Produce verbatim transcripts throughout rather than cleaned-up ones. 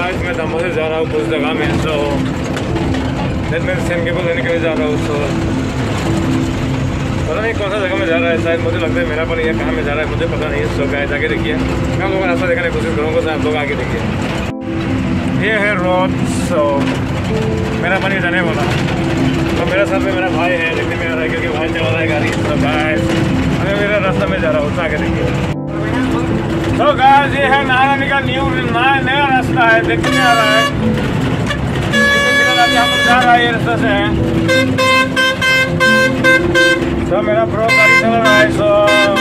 Guys मैं दमोह से जा रहा हूँ कुछ जगह में, सो देन मैं सेंगे को लेने के लिए जा रहा हूँ। सो पता नहीं कौन सा जगह में जा रहा है, शायद मुझे लगता है मेरा पर ये कहाँ में जा रहा है मुझे पता नहीं है। सो गाइस आगे देखिए, मैं आप लोगों को रास्ता दिखाने की कोशिश करूँगा, सो आप लोग आगे देखिए। ये है रोड, सो मेरा पानी जाने वाला, तो मेरे साथ में मेरा भाई है, देखने में आ रहा है क्योंकि भाई चला रहा है गाड़ी। तो गाइस मैं मेरा रास्ता में जा रहा हूँ, तो आगे देखिए। तो गाइस ये है नारायणी का न्यू नया रास्ता है, देखने में आ रहा है। अभी हम लोग जा रहा है ये रास्ता से है। तो मेरा प्रो गाड़ी चल रहा है, सो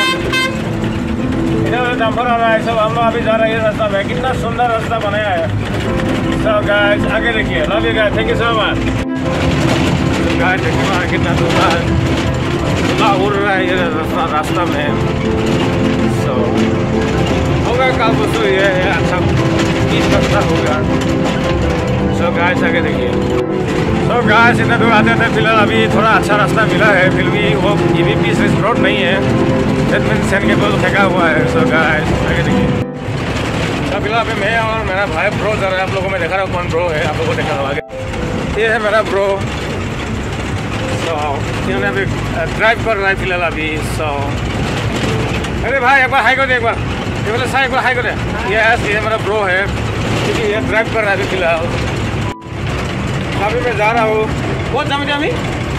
इधर डंपर आ रहा है। सब हम लोग अभी जा रहे हैं ये रास्ता में, कितना सुंदर रास्ता बनाया है। तो गाइस आगे देखिए, love you guys, thank you so much. Guys देखिए वहाँ कितना धुआं धुआं उड़ रहा है ये रास्ता रास्ता में। सो होगा कल बसो ये अच्छा बीस रास्ता होगा। सो गाइस आगे देखिए। सो गाइस इतना दूर आते थे, फिलहाल अभी थोड़ा अच्छा रास्ता मिला है, फिर भी वो ये भी पीस रोड नहीं है, दैट मीन्स सेन के बोल फेंका हुआ है। सो गाइस आगे देखिए। तो फिलहाल अभी मैं और मेरा भाई ब्रो जा रहा है, आप लोगों में देखा रहा हूँ कौन ब्रो है, आप लोगों को देखा रहा आगे। ये है मेरा ब्रो, सो इन्होंने अभी ड्राइव कर रहा है फिलहाल अभी। सो अरे भाई एक बार हाई कर दे, एक बार ये बोले सा एक बार हाई कर दे। ये ये मेरा ब्रो है क्योंकि ये ड्राइव कर रहा है अभी फिलहाल। अभी मैं जा रहा हूँ बहुत जामे जामी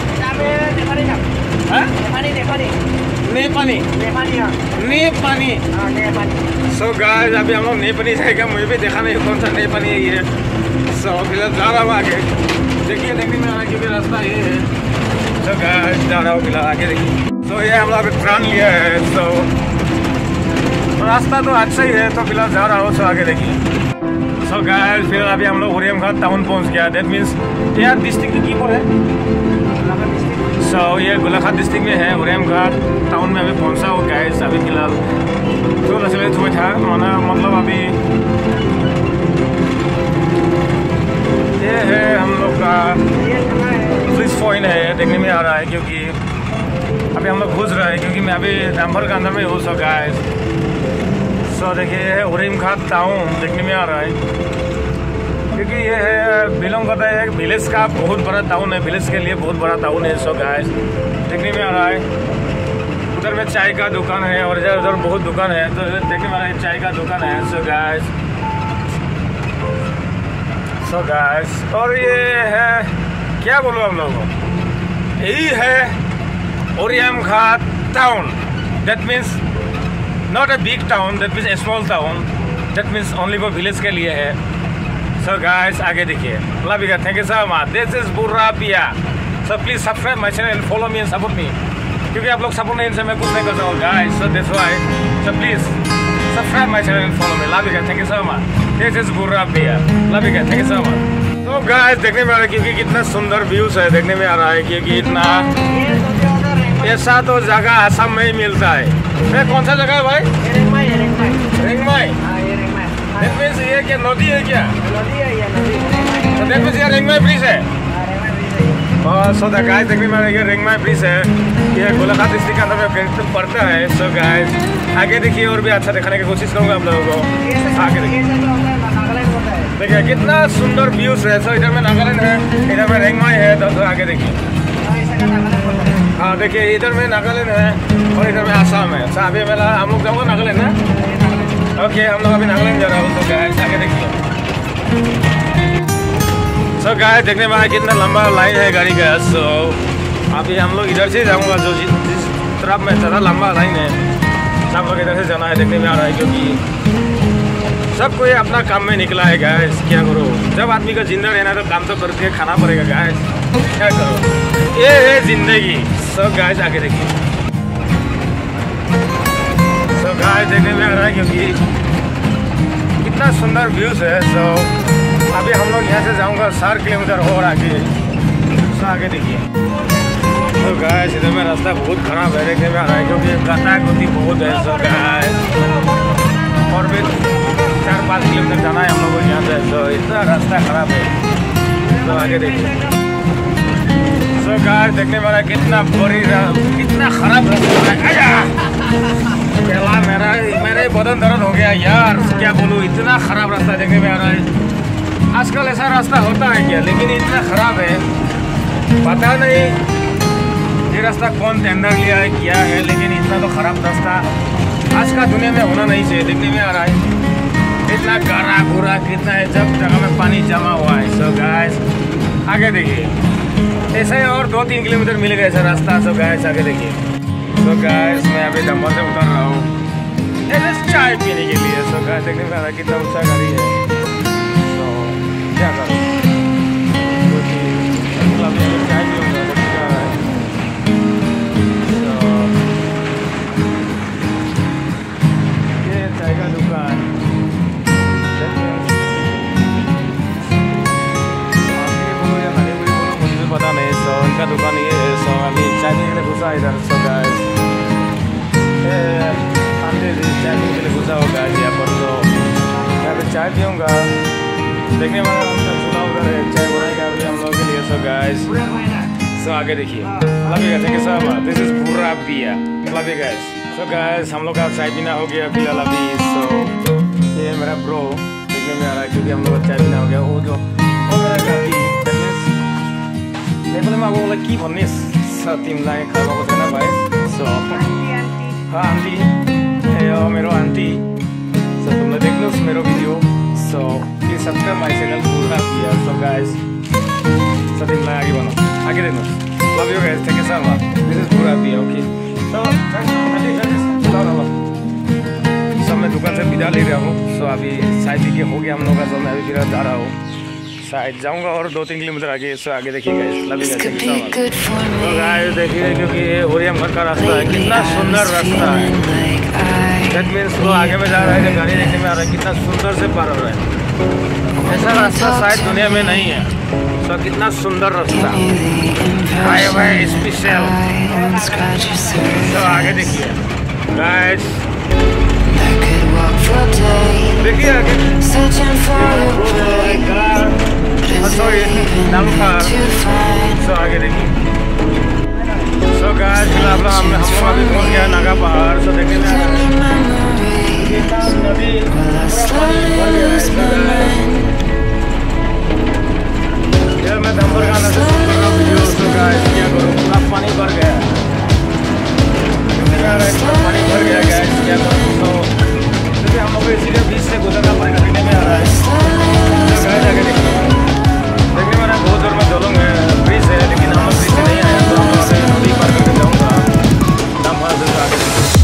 नेपानी नेपानी। सो गाइस अभी हम लोग नेपानी जाएगा, मुझे भी देखा नहीं कौन सा नेपानी है ये। सो फिलहाल जा रहा हूँ आगे, देखिए देखने में आ रहा है क्योंकि रास्ता ये है। सो गाइस जा रहा हूँ फिलहाल आगे देखिए। सो ये हम लोग ट्रान लिया है, सो रास्ता तो अच्छा ही है, तो फिलहाल जा रहा हूँ। सो आगे देखिए। सो गाइस फिर अभी हम लोग गोलाघाट टाउन पहुँच गया, दैट मीन्स यार डिस्ट्रिक्ट की बोल है। सो ये गोलाघाट डिस्ट्रिक्ट में है, गोलाघाट टाउन में अभी पहुँचा हो गाइस अभी फिलहाल। तो असले हुआ था माना मतलब अभी ये है हम लोग का पुलिस पॉइंट है, देखने में आ रहा है क्योंकि अभी हम लोग घुस रहे हैं क्योंकि मैं अभी डंपर के अंदर में हूँ। सो गाइस सो देखिए ये है गोलाघाट टाउन, देखने में आ रहा है क्योंकि ये है बिलोंग करता है विलेज का, बहुत बड़ा टाउन है, विलेज के लिए बहुत बड़ा टाउन है। सो गाइस देखने में आ रहा है, उधर में चाय का दुकान है और इधर उधर बहुत दुकान है, तो देखने में आ रहा है चाय का दुकान है। सो गाइस सो गाइस और ये है क्या बोलूँ आप लोगों को, यही है Golaghat town, that means not a big town, that means a small town, that means only वो विलेज के लिए है। सो गाइस आगे देखिए, love you, thank you so much, this is Burra Piya. So please subscribe my channel and follow me and support me, क्योंकि आप लोग support नहीं से मैं कुछ नहीं कर सकता guys. So that's why, so please subscribe my channel and follow me, love you, thank you so much, this is Burra Piya, love you, thank you so much. तो गाइस देखने में आ रहा है क्योंकि कितना सुंदर व्यूज है, देखने में आ रहा है क्योंकि इतना ऐसा तो जगह असम में ही मिलता है। ये कौन सा जगह है भाई? रेंगमाई रेंगमाई ये क्या नदी है क्या? नदी है ये नदी। तो दैट मींस ये रेंगमाई ब्रिज है। और सो द गाइस देखने में ये रेंगमाई ब्रिज है, ये गोलाघाट डिस्ट्रिक्ट के अंदर में पड़ता है। सो गाइस आगे देखिए और भी अच्छा दिखाने की कोशिश करूँगा आप लोगों को। आगे देखिए देखिए कितना सुंदर व्यूज है। सो इधर में नागालैंड है, इधर में रेंगमाई है, तो आगे देखिए। हाँ देखिए इधर में नागालैंड है और इधर में आसाम है। सो अभी मेरा हम लोग जाऊँगा नागालैंड है। ओके हम लोग अभी नागालैंड जा रहा हूँ। तो गाइस आगे देखिए। सो गाइस देखने में आया कितना लंबा लाइन है गाड़ी का। सो अभी हम लोग इधर से जाऊँगा, जो जिस तरफ में ज़्यादा लंबा लाइन है सब लोग इधर से जाना है, देखने में आ रहा है क्योंकि सब कोई अपना काम में निकला है गाइस। क्या करो, जब आदमी का जिंदा रहना तो काम तो करके खाना पड़ेगा गाइस, क्या करो, ये है जिंदगी। सो गाइस आगे देखिए। सो गाइस देखने में आ रहा है क्योंकि कितना सुंदर व्यूज है। सो अभी हम लोग यहाँ से जाऊँगा साठ किलोमीटर और आगे। सो आगे देखिए। तो गाइस इधर में रास्ता बहुत खराब है, देखने में आ रहा है क्योंकि गता गुती बहुत है। सो गाइस और भी चार पाँच किलोमीटर जाना है हम लोग को यहाँ से। तो इतना रास्ता खराब है। तो आगे देखिए। सो गाइस देखने वाला कितना बड़ी कितना खराब रास्ता है। मेरा मेरा ही बदन दर्द हो गया यार, क्या बोलूँ, इतना खराब रास्ता देखने में आ रहा है। आजकल ऐसा रास्ता होता है क्या, लेकिन इतना ख़राब है, पता नहीं ये रास्ता कौन टेंडर लिया है क्या है, लेकिन इतना तो ख़राब रास्ता आज का दुनिया में होना नहीं चाहिए। देखने में आ रहा है इतना गरा घुरा कितना है, जब जगह में पानी जमा हुआ है। सो गाइस आगे देखिए, ऐसे और दो तीन किलोमीटर मिलेगा ऐसा रास्ता। सो गाइस आगे देखिए। सो गाइस मैं अभी डंबर से उतर रहा हूँ चाय पीने के लिए। सो गाइस देखने में आ रहा है कितना ऊँचा गाड़ी है। तो क्या करूँ, चाय पीऊँगा देखने आ रहा है। तो ये चाय का दुकान पता नहीं। सो इनका दुकान ये है। सो अभी चाय पीने के लिए घुसा इधर। सो गाइस चाय पीने के लिए घुसा होगा यहाँ पर। तो यहाँ पे चाय पीऊँगा, देखने वाला सुना उधर है, चाय बनाएगा अभी हम लोग के लिए। सो गाइस सो आगे देखिए, लगे थे कि सब दिस इज पूरा पिया लगे गाइस। सो गाइस हम लोग का चाय पीना हो गया फिलहाल अभी। सो ये मेरा ब्रो देखने में आ रहा है क्योंकि हम लोग का चाय पीना हो गया। वो जो वो मेरा गाड़ी नेपाली में अब के भन्ने तिमीलाई खाएको छैन भाइ। सो हाँ आन्टी, ए हो मेरो आन्टी। सो तुमले देख्नुहोस् मेरो video. So please subscribe my channel Burra Piya. So guys so तिमीलाई आगे भनौँ, आगे देख्नुहोस्। Love you guys, thank you so much. This is Burra Piya okay. सो ल ल सो मैं दुकान से विदा ले रहा हूँ। सो अभी चाय पी के हो गया हम लोग का। सो मैं अभी फिर जा रहा हूँ, शायद जाऊंगा और दो तीन किलोमीटर आगे। सो आगे देखिएगा, लव यू गाइस। तो गाइस देखिए क्योंकि ये ओरियम घर का रास्ता है, कितना सुंदर रास्ता है। दैट मीन्स वो आगे में जा रहा है कि गाड़ी देखने में आ रहा है कितना सुंदर से पार हो रहा है। ऐसा रास्ता शायद दुनिया में नहीं है। तो कितना सुंदर रास्ता भाई भाई स्पेशल। तो आगे देखिए गाइस, देखिए आगे सॉरी नागपाहाड़। सो आगे देखिए। सो गाइस फिलहाल हम हम लोग अभी पहुँच गया नागापहाड़। सो देखने में नदी यार मैं डंबर गाना से कर रहा हूँ वीडियो। सो गाइस क्या करूँ, पूरा पानी भर गया, पानी भर गया गाइस क्या करूँ। तो क्योंकि हम लोग इसीलिए बीच से गुजरना पड़ेगा, देखने में आ रहा है। गाइस आगे देखिए, देखने में बहुत जोर में जलूंग है, ब्रिज है लेकिन हम लोग ब्रिज से नहीं आया। तो हम लोग नदी पार करके जाऊँगा नागपाहाड़ से आगे।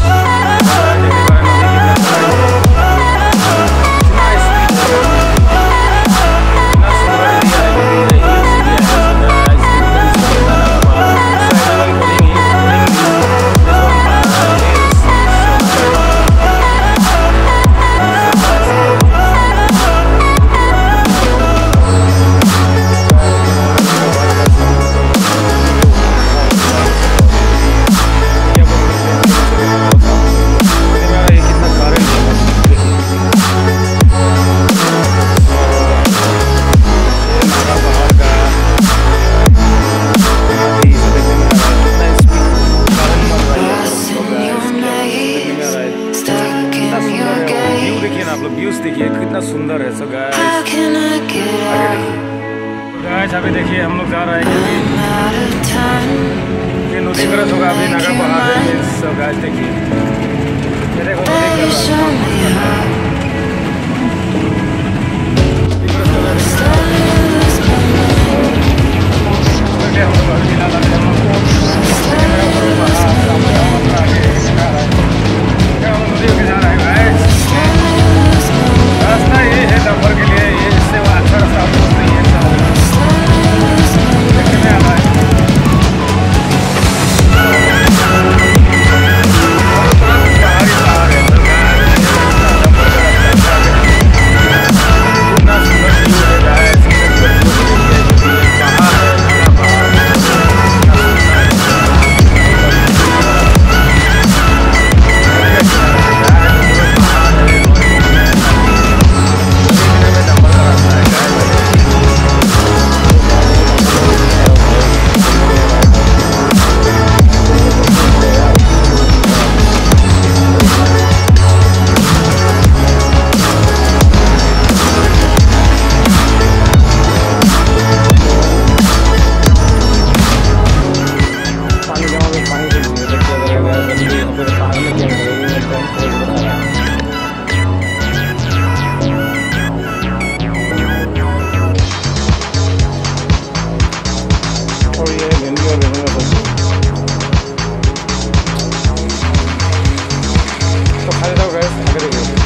सुंदर है। सो गाइस गाइस अभी देखिए हम लोग जा रहे हैं कि नदी क्रॉस होगा अभी नागापहाड़ में। सो गाइस देखिए मेरे को रास्ता ये है डंपर के लिए, ये इससे वो अच्छा रास्ता नहीं है। देखने में आ रहा है पहाड़ी पहाड़ है। बेंगलोर बेंगलोर तो खाली जाओ गैस आगे देखिए